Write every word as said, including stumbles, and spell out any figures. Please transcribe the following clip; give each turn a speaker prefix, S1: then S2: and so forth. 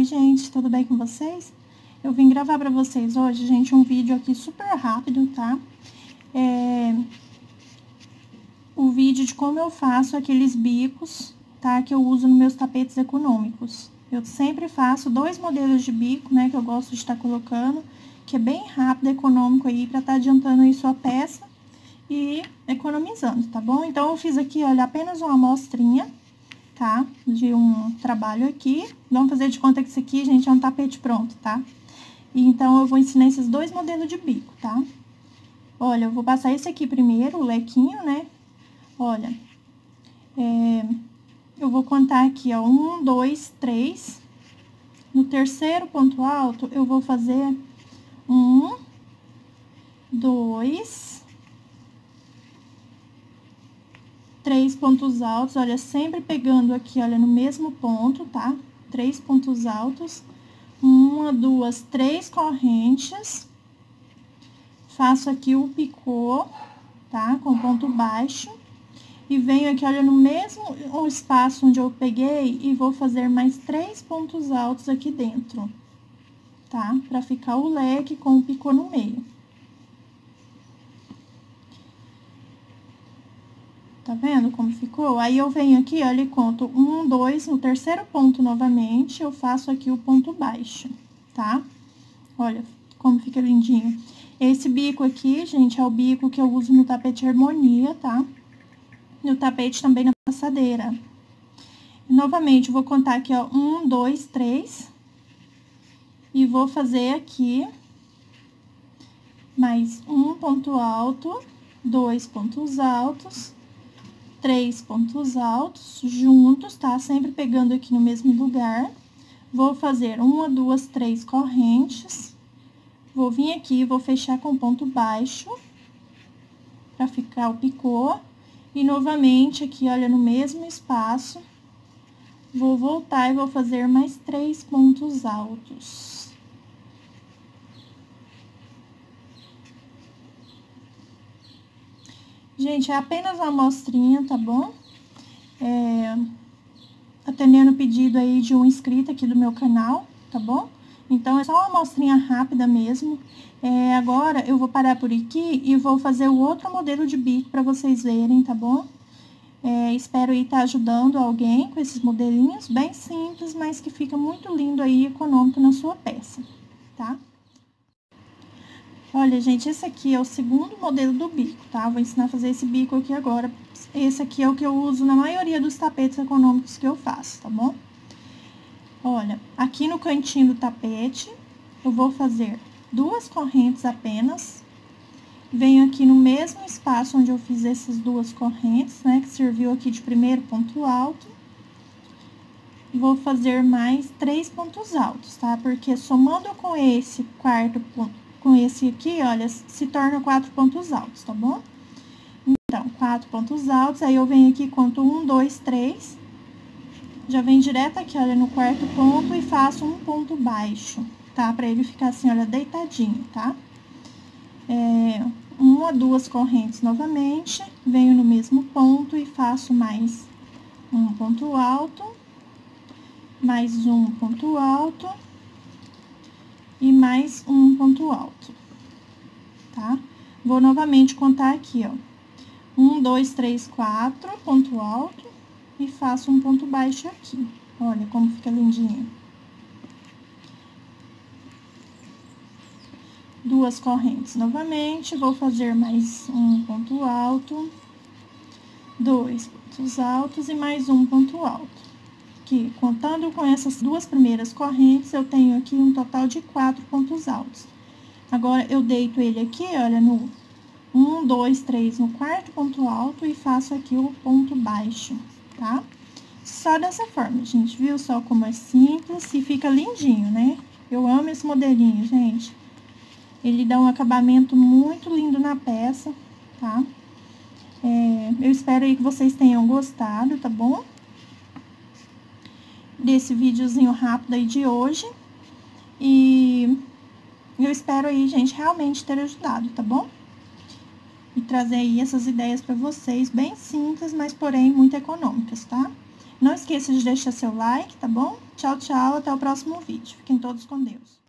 S1: Oi, gente, tudo bem com vocês? Eu vim gravar pra vocês hoje, gente, um vídeo aqui super rápido, tá? É... O vídeo de como eu faço aqueles bicos, tá? Que eu uso nos meus tapetes econômicos. Eu sempre faço dois modelos de bico, né? Que eu gosto de estar colocando, que é bem rápido, econômico aí, pra estar adiantando aí sua peça e economizando, tá bom? Então, eu fiz aqui, olha, apenas uma amostrinha, tá? De um trabalho aqui. Vamos fazer de conta que isso aqui, gente, é um tapete pronto, tá? E então, eu vou ensinar esses dois modelos de bico, tá? Olha, eu vou passar esse aqui primeiro, o lequinho, né? Olha, é, eu vou contar aqui, ó, um, dois, três. No terceiro ponto alto, eu vou fazer um, dois, três pontos altos, olha, sempre pegando aqui, olha, no mesmo ponto, tá? Três pontos altos, uma, duas, três correntes, faço aqui o picô, tá? Com ponto baixo, e venho aqui, olha, no mesmo espaço onde eu peguei, e vou fazer mais três pontos altos aqui dentro, tá? Pra ficar o leque com o picô no meio. Tá vendo como ficou? Aí, eu venho aqui, olha, e conto um, dois, no terceiro ponto novamente, eu faço aqui o ponto baixo, tá? Olha como fica lindinho. Esse bico aqui, gente, é o bico que eu uso no tapete Harmonia, tá? No tapete também na passadeira. E, novamente, eu vou contar aqui, ó, um, dois, três. E vou fazer aqui mais um ponto alto, dois pontos altos, três pontos altos juntos, tá? Sempre pegando aqui no mesmo lugar. Vou fazer uma, duas, três correntes. Vou vir aqui e vou fechar com ponto baixo, pra ficar o picô. E, novamente, aqui, olha, no mesmo espaço, vou voltar e vou fazer mais três pontos altos. Gente, é apenas uma amostrinha, tá bom? É, atendendo o pedido aí de um inscrito aqui do meu canal, tá bom? Então, é só uma amostrinha rápida mesmo. É, agora, eu vou parar por aqui e vou fazer o outro modelo de bico pra vocês verem, tá bom? É, espero aí estar ajudando alguém com esses modelinhos bem simples, mas que fica muito lindo aí, econômico na sua peça, tá? Olha, gente, esse aqui é o segundo modelo do bico, tá? Vou ensinar a fazer esse bico aqui agora. Esse aqui é o que eu uso na maioria dos tapetes econômicos que eu faço, tá bom? Olha, aqui no cantinho do tapete, eu vou fazer duas correntes apenas. Venho aqui no mesmo espaço onde eu fiz essas duas correntes, né? Que serviu aqui de primeiro ponto alto. Vou fazer mais três pontos altos, tá? Porque somando com esse quarto ponto, com esse aqui, olha, se torna quatro pontos altos, tá bom? Então, quatro pontos altos, aí eu venho aqui, conto um, dois, três. Já vem direto aqui, olha, no quarto ponto e faço um ponto baixo, tá? Pra ele ficar assim, olha, deitadinho, tá? É, uma, duas correntes novamente, venho no mesmo ponto e faço mais um ponto alto, mais um ponto alto e mais um ponto alto, tá? Vou novamente contar aqui, ó, um, dois, três, quatro, ponto alto, e faço um ponto baixo aqui. Olha como fica lindinho. Duas correntes novamente, vou fazer mais um ponto alto, dois pontos altos e mais um ponto alto. Que, contando com essas duas primeiras correntes, eu tenho aqui um total de quatro pontos altos. Agora, eu deito ele aqui, olha, no um, dois, três, no quarto ponto alto e faço aqui o ponto baixo, tá? Só dessa forma, gente, viu? Só como é simples e fica lindinho, né? Eu amo esse modelinho, gente. Ele dá um acabamento muito lindo na peça, tá? É, eu espero aí que vocês tenham gostado, tá bom? Desse videozinho rápido aí de hoje. E eu espero aí, gente, realmente ter ajudado, tá bom? E trazer aí essas ideias pra vocês, bem simples, mas porém muito econômicas, tá? Não esqueça esqueça de deixar seu like, tá bom? Tchau, tchau, até o próximo vídeo. Fiquem todos com Deus.